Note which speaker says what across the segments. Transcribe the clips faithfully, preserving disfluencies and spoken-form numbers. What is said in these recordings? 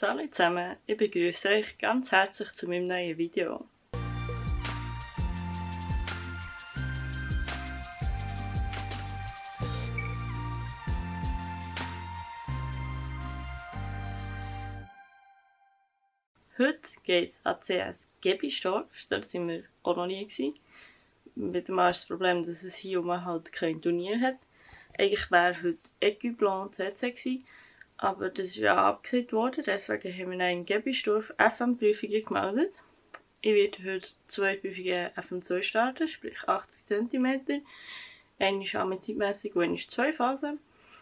Speaker 1: Hallo zusammen, ich begrüße euch ganz herzlich zu meinem neuen Video. Heute geht es an C S Gebistorf, dort sind wir auch noch nie gewesen. Wieder mal das Problem, dass es hier oben halt kein Turnier hat. Eigentlich wäre heute Ecublon C C gewesen, aber das ist ja abgesagt worden, deswegen haben wir in Gebistorf F M-Prüfungen gemeldet. Ich werde heute zwei Prüfungen F M zwei starten, sprich achtzig Zentimeter. Eine ist auch mit zeitmässig und eine ist zwei Phasen.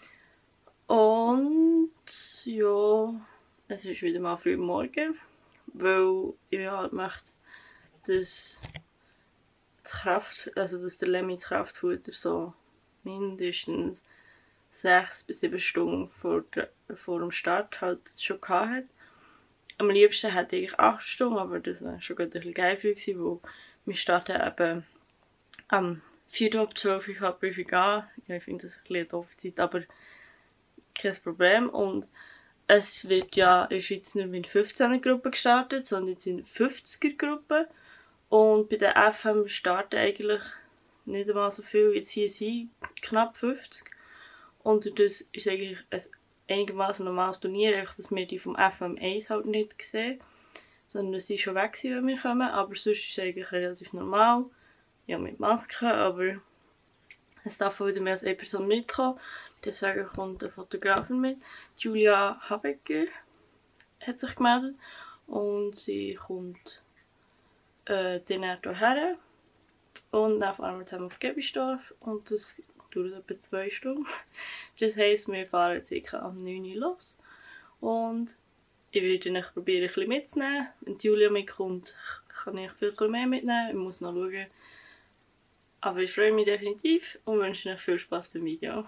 Speaker 1: Und ja, es ist wieder mal früh am Morgen, weil ich halt möchte, dass, das Kraft, also dass der Lemmy Kraftfutter so mindestens sechs bis sieben Stunden vor, der, vor dem Start halt schon gehabt hat. Am liebsten hätte ich acht Stunden, aber das war schon ein bisschen geil für mich, weil wir starten eben am vier ab zwölf Uhr die Prüfung an. Ja, ich finde das ein bisschen eine doofe Zeit, aber kein Problem. Und es wird ja in der Schweiz nicht mit fünfzehner Gruppen gestartet, sondern jetzt in fünfziger Gruppen. Und bei der F M starten eigentlich nicht einmal so viel. Jetzt hier sind knapp fünfzig. Und das ist eigentlich ein einigermaßen normales Turnier, einfach dass wir die vom F M eins halt nicht sehen, sondern sie schon weg sind, wenn wir kommen. Aber sonst ist es eigentlich relativ normal. Ja, mit Masken, aber es darf wieder mehr als eine Person mitkommen. Deswegen kommt eine Fotografin mit. Julia Habecker hat sich gemeldet und sie kommt äh, dann hierher. Und dann fahren wir zusammen auf Gebistorf und das dauert etwa zwei Stunden. Das heisst, wir fahren ca. um neun Uhr los. Und ich werde euch probieren, ein bisschen mitzunehmen. Wenn Julia mitkommt, kann ich viel mehr mitnehmen. Ich muss noch schauen. Aber ich freue mich definitiv und wünsche euch viel Spaß beim Video.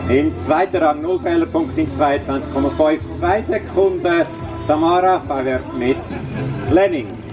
Speaker 2: In zweiter Rang null Fehlerpunkt in zweiundzwanzig Komma fünf zwei Sekunden. Tamara fährt mit Fleming.